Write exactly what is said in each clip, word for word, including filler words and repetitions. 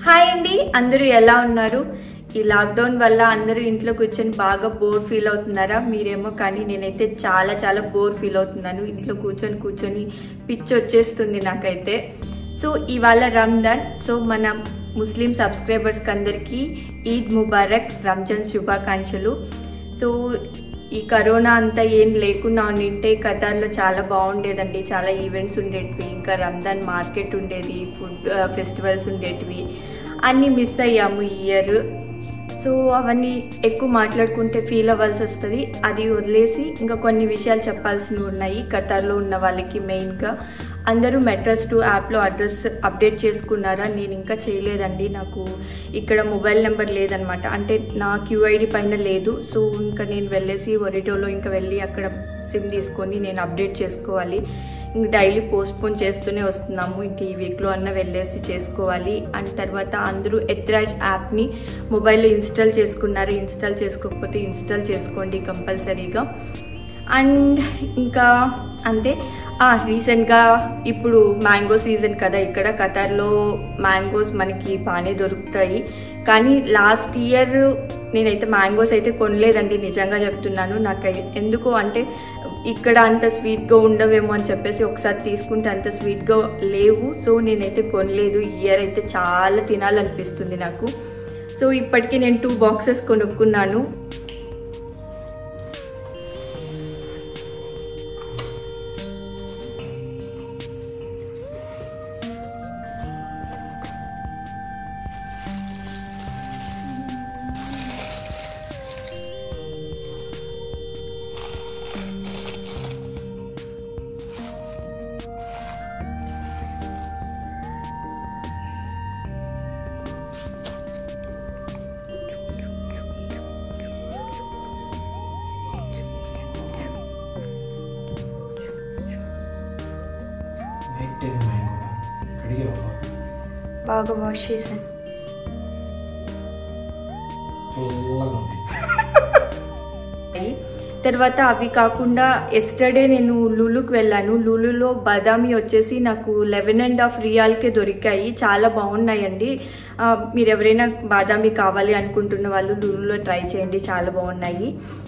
Hi అండి, అందరూ ఎలా ఉన్నారు? ఈ లాక్డౌన్ వల్ల అందరూ ఇంట్లో కూర్చొని బాగా బోర్ ఫీల్ అవుతున్నారా? మీరేమో, కానీ నేనైతే చాలా చాలా బోర్ ఫీల్ అవుతున్నాను. ఇంట్లో కూర్చొని కూర్చొని పిచ్చి వచ్చేస్తుంది నాకైతే. సో ఇవాళ రంజాన్. సో మన ముస్లిం సబ్స్క్రైబర్స్కి అందరికీ ఈద్ ముబారక్, రంజాన్ శుభాకాంక్షలు. సో ఈ కరోనా అంతా ఏం లేకుండా ఉండింటే ఖతార్లో చాలా బాగుండేదండి. చాలా ఈవెంట్స్ ఉండేటివి, ఇంకా రంజాన్ మార్కెట్ ఉండేది, ఫుడ్ ఫెస్టివల్స్ ఉండేటివి. అన్నీ మిస్ అయ్యాము ఈ ఇయర్. సో అవన్నీ ఎక్కువ మాట్లాడుకుంటే ఫీల్ అవ్వాల్సి వస్తుంది. అది వదిలేసి ఇంకా కొన్ని విషయాలు చెప్పాల్సినవి ఉన్నాయి ఖతార్లో ఉన్న వాళ్ళకి. మెయిన్గా అందరూ మెట్రస్ టూ యాప్లో అడ్రస్ అప్డేట్ చేసుకున్నారా? నేను ఇంకా చేయలేదండి. నాకు ఇక్కడ మొబైల్ నెంబర్ లేదనమాట, అంటే నా క్యూఐడి పైన లేదు. సో ఇంకా నేను వెళ్ళేసి ఒరిటోలో ఇంకా వెళ్ళి అక్కడ సిమ్ తీసుకొని నేను అప్డేట్ చేసుకోవాలి. ఇంక డైలీ పోస్ట్పోన్ చేస్తూనే వస్తున్నాము. ఇంక ఈ వీక్లో అన్న వెళ్ళేసి చేసుకోవాలి. అండ్ తర్వాత అందరూ ఎత్రాజ్ యాప్ని మొబైల్లో ఇన్స్టాల్ చేసుకున్నారు. ఇన్స్టాల్ చేసుకోకపోతే ఇన్స్టాల్ చేసుకోండి కంపల్సరీగా. అండ్ ఇంకా అంతే. రీసెంట్గా ఇప్పుడు మ్యాంగో సీజన్ కదా, ఇక్కడ ఖతార్లో మ్యాంగోస్ మనకి బాగానే దొరుకుతాయి. కానీ లాస్ట్ ఇయర్ నేనైతే మ్యాంగోస్ అయితే కొనలేదండి, నిజంగా చెప్తున్నాను. నాకు ఎందుకు అంటే ఇక్కడ అంత స్వీట్గా ఉండవేమో అని చెప్పేసి ఒకసారి తీసుకుంటే అంత స్వీట్గా లేవు. సో నేనైతే కొనలేదు. ఈ ఇయర్ అయితే చాలా తినాలనిపిస్తుంది నాకు. సో ఇప్పటికీ నేను టూ బాక్సెస్ కొనుక్కున్నాను. బాగా వాష్ చేశాను. తర్వాత అవి కాకుండా ఎస్టర్డే నేను లూలుకి వెళ్ళాను. లూలులో బాదామి వచ్చేసి నాకు లెవెన్ అండ్ హాఫ్ రియాల్కే దొరికాయి. చాలా బాగున్నాయండి. మీరు ఎవరైనా బాదామి కావాలి అనుకుంటున్న వాళ్ళు లూలులో ట్రై చేయండి, చాలా బాగున్నాయి.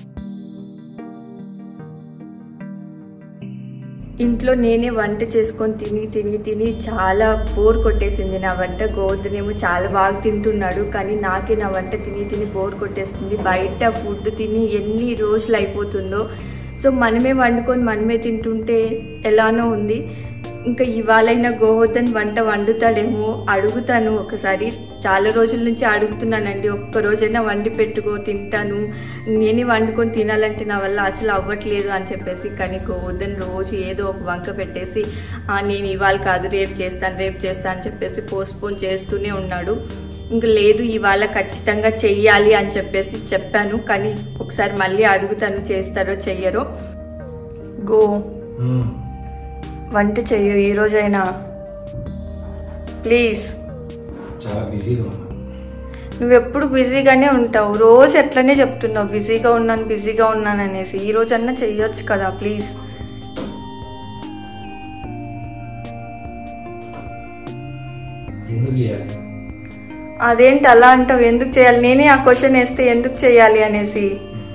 ఇంట్లో నేనే వంట చేసుకొని తిని తిని తిని చాలా బోర్ కొట్టేసింది నా వంట. గోవర్ధనేమో చాలా బాగా తింటున్నాడు, కానీ నాకే నా వంట తిని తిని బోర్ కొట్టేస్తుంది. బయట ఫుడ్ తిని ఎన్ని రోజులు అయిపోతుందో. సో మనమే వండుకొని మనమే తింటుంటే ఎలానో ఉంది. ఇంకా ఇవాళైనా గోవర్ధన్ వంట వండుతాడేమో అడుగుతాను ఒకసారి. చాలా రోజుల నుంచి అడుగుతున్నానండి, ఒక్క రోజైనా వండి పెట్టుకో తింటాను, నేనే వండుకొని తినాలంటే నా వల్ల అసలు అవ్వట్లేదు అని చెప్పేసి. కానీ గోవర్ధన్ రోజు ఏదో ఒక వంక పెట్టేసి నేను ఇవాళ కాదు రేపు చేస్తాను రేపు చేస్తాను అని చెప్పేసి పోస్ట్పోన్ చేస్తూనే ఉన్నాడు. ఇంకా లేదు, ఇవాళ ఖచ్చితంగా చెయ్యాలి అని చెప్పేసి చెప్పాను. కానీ ఒకసారి మళ్ళీ అడుగుతాను చేస్తారో చెయ్యరో. గో వంట చెయ్యు ఈ రోజైనా ప్లీజ్. చాలా బిజీగా ఉన్నా. నువ్వెప్పుడు బిజీగానే ఉంటావు, రోజు ఎట్లనే చెప్తున్నావు బిజీగా ఉన్నాను బిజీగా ఉన్నాను అనేసి. ఈ రోజన్నా చెయ్యొచ్చు కదా ప్లీజ్. ఎందుకు చేయాలి? అదేంటి అలా అంటావు? ఎందుకు చేయాలి? నేనే ఆ క్వశ్చన్ వేస్తే ఎందుకు చేయాలి అనేసి.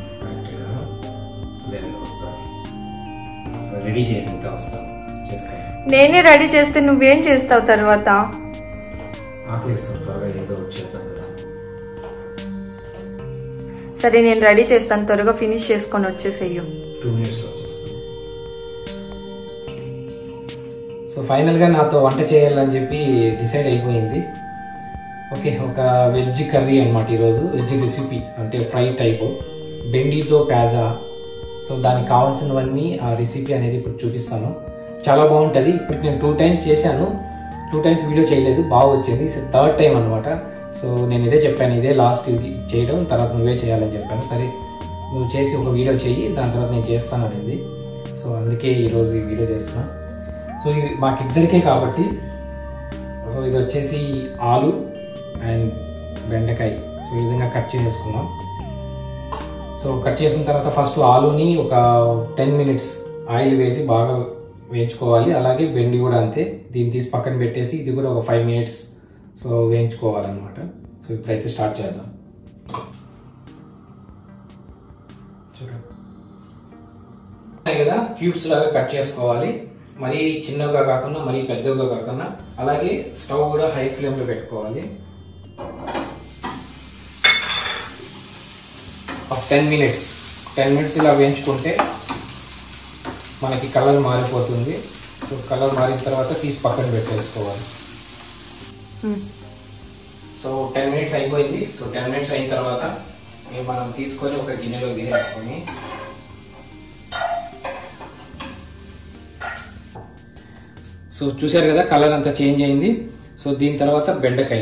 రెడీ చేయండి, వస్తాను. నేనే రెడీ చేస్తే నువ్వేం చేస్తావు తర్వాత? సరే నేను రెడీ చేస్తాను, త్వరగా ఫినిష్ చేసుకొని వచ్చేసేయు. సో ఫైనల్గా నాతో వంట చేయాలని చెప్పి డిసైడ్ అయిపోయింది. ఓకే, ఒక వెజ్ కర్రీ అనమాట ఈరోజు. వెజ్ రెసిపీ అంటే ఫ్రై టైప్, బెండితో ప్యాజా. సో దానికి కావాల్సినవన్నీ ఆ రెసిపీ అనేది ఇప్పుడు చూపిస్తాను. చాలా బాగుంటుంది. ఇప్పుడు నేను టూ టైమ్స్ చేశాను, టూ టైమ్స్ వీడియో చేయలేదు, బాగా వచ్చింది. థర్డ్ టైం అనమాట. సో నేను ఇదే చెప్పాను, ఇదే లాస్ట్ చేయడం, తర్వాత నువ్వే చేయాలని చెప్పాను. సరే నువ్వు చేసి ఒక వీడియో చెయ్యి, దాని తర్వాత నేను చేస్తాను అనేది. సో అందుకే ఈరోజు ఈ వీడియో చేస్తున్నా. సో ఇది మాకిద్దరికే కాబట్టి. సో ఇది వచ్చేసి ఆలు అండ్ బెండకాయ. సో ఈ విధంగా కట్ చేసుకున్నాం. సో కట్ చేసుకున్న తర్వాత ఫస్ట్ ఆలుని ఒక టెన్ మినిట్స్ ఆయిల్ వేసి బాగా వేయించుకోవాలి. అలాగే బెండి కూడా అంతే. దీన్ని తీసి పక్కన పెట్టేసి ఇది కూడా ఒక ఫైవ్ మినిట్స్ సో వేయించుకోవాలన్నమాట. సో ఇప్పుడైతే స్టార్ట్ చేద్దాం. చూడండి కదా, క్యూబ్స్ లాగా కట్ చేసుకోవాలి. మరీ చిన్నగా కాకుండా మరీ పెద్దగా కాకుండా. అలాగే స్టవ్ కూడా హై ఫ్లేమ్లో పెట్టుకోవాలి. టెన్ మినిట్స్ టెన్ మినిట్స్ ఇలా వేయించుకుంటే మనకి కలర్ మారిపోతుంది. సో కలర్ మారిన తర్వాత తీసి పక్కన పెట్టేసుకోవాలి. సో టెన్ మినిట్స్ అయిపోయింది. సో టెన్ మినిట్స్ అయిన తర్వాత మనం తీసుకొని ఒక గిన్నెలో తీసేసుకొని సో చూసారు కదా కలర్ అంతా చేంజ్ అయింది. సో దీని తర్వాత బెండకాయ.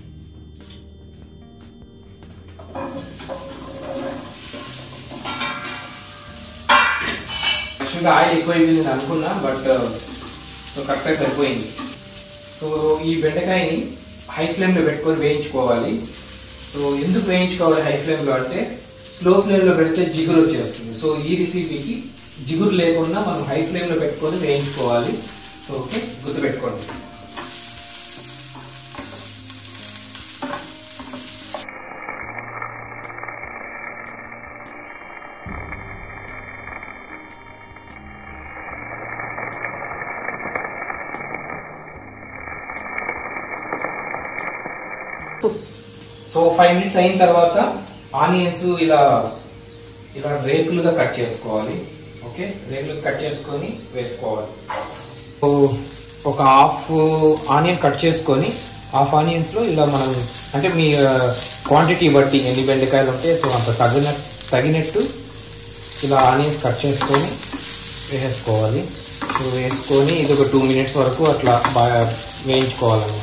యాక్చువల్గా ఆయిల్ ఎక్కువైంది నేను అనుకున్నా, బట్ సో కరెక్ట్గా సరిపోయింది. సో ఈ బెండకాయని హై ఫ్లేమ్లో పెట్టుకొని వేయించుకోవాలి. సో ఎందుకు వేయించుకోవాలి హై ఫ్లేమ్లో అంటే, స్లో ఫ్లేమ్లో పెడితే జిగురు వచ్చేస్తుంది. సో ఈ రెసిపీకి జిగురు లేకుండా మనం హై ఫ్లేమ్లో పెట్టుకొని వేయించుకోవాలి. సో ఓకే, గుర్తుపెట్టుకోండి. సో ఫైవ్ మినిట్స్ అయిన తర్వాత ఆనియన్స్ ఇలా ఇలా రేకులుగా కట్ చేసుకోవాలి. ఓకే, రేకులుగా కట్ చేసుకొని వేసుకోవాలి. సో ఒక హాఫ్ ఆనియన్ కట్ చేసుకొని హాఫ్ ఆనియన్స్లో ఇలా మనం అంటే మీ క్వాంటిటీ బట్టి ఎన్ని బెండకాయలు ఉంటే సో అంత తగిన తగినట్టు ఇలా ఆనియన్స్ కట్ చేసుకొని వేసేసుకోవాలి. సో వేసుకొని ఇది ఒక టూ మినిట్స్ వరకు అట్లా బాగా వేయించుకోవాలన్నమాట.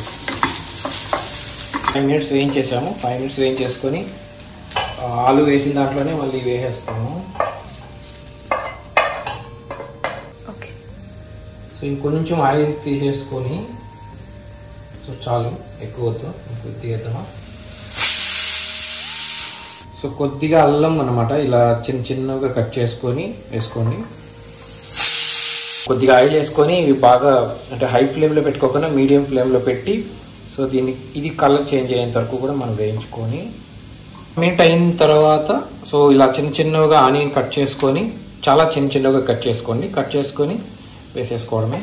ఫైవ్ మినిట్స్ వేయించేసాము. ఫైవ్ మినిట్స్ వేయించేసుకొని ఆలు వేసిన దాంట్లోనే మళ్ళీ వేసేస్తాము. ఓకే, సో ఇంకొంచెం ఆయిల్ తీసేసుకొని, సో చాలు, ఎక్కువ వద్దు, కొద్దిగా వేద్దామా. సో కొద్దిగా అల్లం అన్నమాట ఇలా చిన్న చిన్నగా కట్ చేసుకొని వేసుకోండి. కొద్దిగా ఆయిల్ వేసుకొని ఇవి బాగా అంటే హై ఫ్లేమ్లో పెట్టుకోకుండా మీడియం ఫ్లేమ్లో పెట్టి సో దీన్ని ఇది కలర్ చేంజ్ అయ్యేంత వరకు కూడా మనం వేయించుకొని మినిట్ అయిన తర్వాత సో ఇలా చిన్న చిన్నగా ఆనియన్ కట్ చేసుకొని చాలా చిన్న చిన్నగా కట్ చేసుకోండి. కట్ చేసుకొని వేసేసుకోవడమే.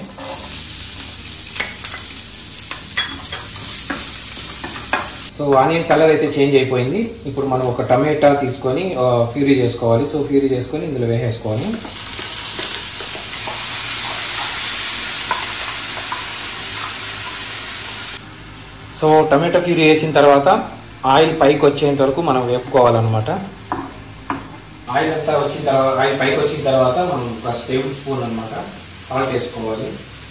సో ఆనియన్ కలర్ అయితే చేంజ్ అయిపోయింది. ఇప్పుడు మనం ఒక టమాటా తీసుకొని ప్యూరీ చేసుకోవాలి. సో ప్యూరీ చేసుకొని ఇందులో వేసేసుకోవాలి. సో టమాటా ప్యూరీ వేసిన తర్వాత ఆయిల్ పైకి వచ్చేంత వరకు మనం వేపుకోవాలన్నమాట. ఆయిల్ అంతా వచ్చిన తర్వాత ఆయిల్ పైకి వచ్చిన తర్వాత మనం ఒక టేబుల్ స్పూన్ అనమాట సాల్ట్ వేసుకోవాలి.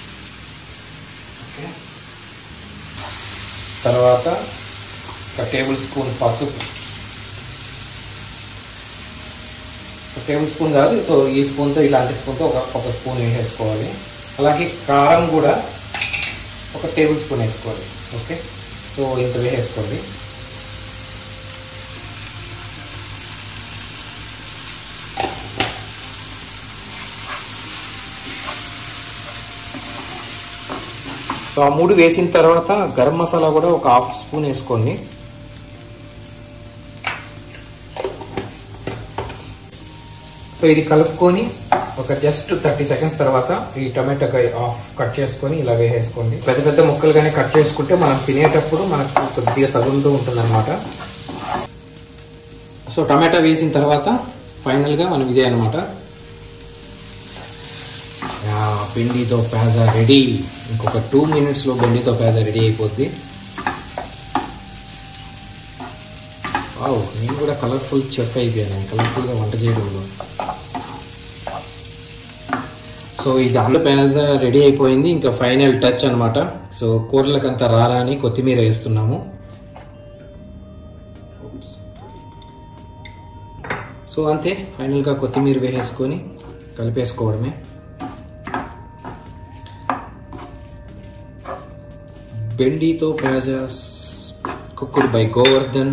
ఓకే, తర్వాత ఒక టేబుల్ స్పూన్ పసుపు, ఒక టేబుల్ స్పూన్ కాదు, సో ఈ స్పూన్తో ఇలాంటి స్పూన్తో ఒక ఒక స్పూన్ వేసేసుకోవాలి. అలాగే కారం కూడా ఒక టేబుల్ స్పూన్ వేసుకోవాలి. ఓకే, సో ఇంత వేసేసుకోండి. సో ఆ మూడు వేసిన తర్వాత గరం మసాలా కూడా ఒక హాఫ్ స్పూన్ వేసుకోండి. సో ఇది కలుపుకొని ఒక జస్ట్ థర్టీ సెకండ్స్ తర్వాత ఈ టమాటాకాయ హాఫ్ కట్ చేసుకొని ఇలా వేసేసుకోండి. పెద్ద పెద్ద ముక్కలుగానే కట్ చేసుకుంటే మనం తినేటప్పుడు మనకు కొద్దిగా తగులుతూ ఉంటుంది అనమాట. సో టమాటా వేసిన తర్వాత ఫైనల్గా మనం ఇదే అనమాట, బెండితో ప్యాజా రెడీ. ఇంకొక టూ మినిట్స్లో బెండితో ప్యాజా రెడీ అయిపోద్ది. వావ్, నేను కూడా కలర్ఫుల్ చెఫ్ అయిపోయాను కలర్ఫుల్గా వంట చేయడంలో. సో ఇది ఆలు ప్యాజా రెడీ అయిపోయింది. ఇంకా ఫైనల్ టచ్ అనమాట. సో కూరలకంతా రారా అని కొత్తిమీర వేస్తున్నాము. సో అంతే, ఫైనల్గా కొత్తిమీర వేసేసుకొని కలిపేసుకోవడమే. బెండితో pyaza cooked by Govardhan.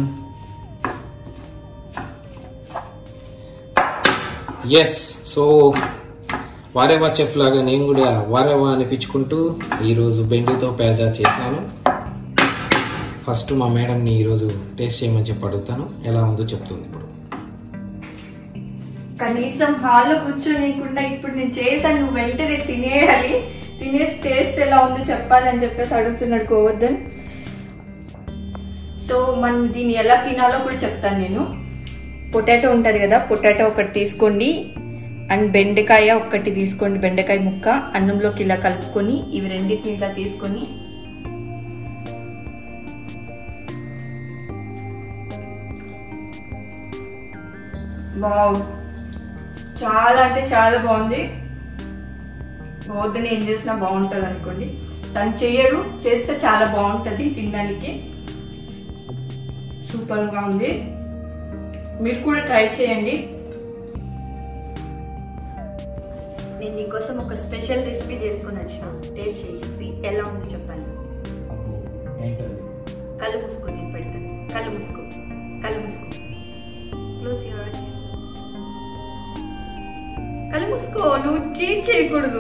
Yes, so వారేవా చెఫ్ లాగా నేను కూడా వారేవా అనిపించుకుంటూ ఈరోజు బెండితో ప్యాజా చేశాను. ఫస్ట్ మా మేడంని ఈరోజు టేస్ట్ చేయమని చెప్పి అడుగుతాను, ఎలా ఉందో చెప్తుంది. ఇప్పుడు కనీసం హాల్లో కూర్చోనికుండా ఇప్పుడు నేను చేశాను, నువ్వు వెంటనే తినేయాలి, తినేసి టేస్ట్ ఎలా ఉందో చెప్పాలని చెప్పేసి అడుగుతున్నాడు గోవర్ధన్. సో మనం దీన్ని ఎలా తినాలో కూడా చెప్తాను నేను. పొటాటో ఉంటుంది కదా, పొటాటో ఒకటి తీసుకోండి అండ్ బెండకాయ ఒక్కటి తీసుకోండి, బెండకాయ ముక్క అన్నంలోకి ఇలా కలుపుకొని ఇవి రెండింటిని ఇలా తీసుకొని వావ్ చాలా అంటే చాలా బాగుంది. గోవర్ధన్ ఏం చేసినా బాగుంటుంది అనుకోండి, తను చేయడు, చేస్తే చాలా బాగుంటుంది తినడానికి. సూపర్గా ఉంది, మీరు కూడా ట్రై చేయండి. నేను నీకోసం ఒక స్పెషల్ రెసిపీ చేసుకుని వచ్చిన, టేస్ట్ చేసి ఎలా ఉందో చెప్పాను. కళ్ళు మూసుకో, నేను పెడతాను. కళ్ళు మూసుకో, కళ్ళు మూసుకో, క్లోజ్ యువర్ ఐస్. కళ్ళు మూసుకో, నువ్వు చీట్ చేయకూడదు.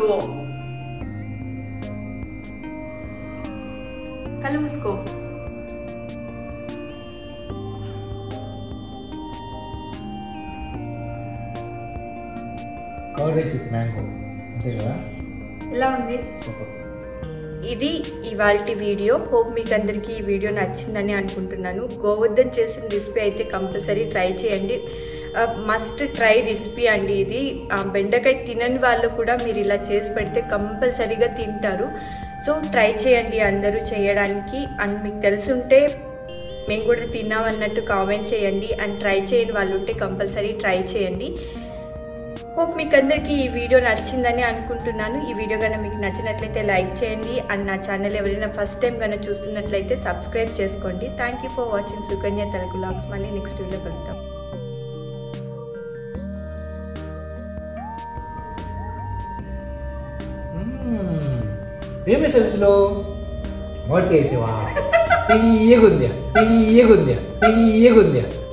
కళ్ళు మూసుకో. కర్డ్ రైస్ విత్ మ్యాంగో, అంతే కదా? ఎలా ఉంది? సూపర్. ఇది ఇవాల్టి వీడియో. హోప్ మీకు అందరికీ ఈ వీడియో నచ్చిందని అనుకుంటున్నాను. గోవర్ధన్ చేసిన రెసిపీ అయితే కంపల్సరీ ట్రై చేయండి, మస్ట్ ట్రై రెసిపీ అండి ఇది. బెండకాయ తినని వాళ్ళు కూడా మీరు ఇలా చేసి పెడితే కంపల్సరీగా తింటారు. సో ట్రై చేయండి అందరూ చేయడానికి. అండ్ మీకు తెలుసుంటే మేము కూడా తిన్నామన్నట్టు కామెంట్ చేయండి. అండ్ ట్రై చేయని వాళ్ళు ఉంటే కంపల్సరీ ట్రై చేయండి. హోప్ మీకు అందరికీ ఈ వీడియో నచ్చిందని అనుకుంటున్నాను. ఈ వీడియో కనుక మీకు నచ్చినట్లయితే లైక్ చేయండి. అండ్ నా ఛానల్ ఎవరైనా ఫస్ట్ టైం కనుక చూస్తున్నట్లయితే సబ్స్క్రైబ్ చేసుకోండి. Thank you for watching Sukanya Telugu vlogs. మళ్ళీ నెక్స్ట్ వీడియో కలుద్దాం. ఏం వేసావు ఇందులో? వాడికి వేసేవా? తెగి ఏగుందా, తెగి ఏగుందా, తెగి ఏగుందా.